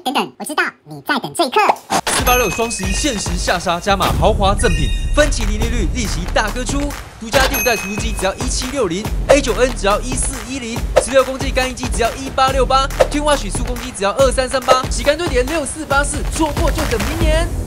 等等，我知道你在等这一刻。 486双11限时下杀，加码豪华赠品，分期零利率，利息大哥出。独家第5代除湿机只要1760，A9N 只要1410，16公斤干衣机只要1868，Twin Wash 速攻机只要2338，洗干堆点6484，错过就等明年。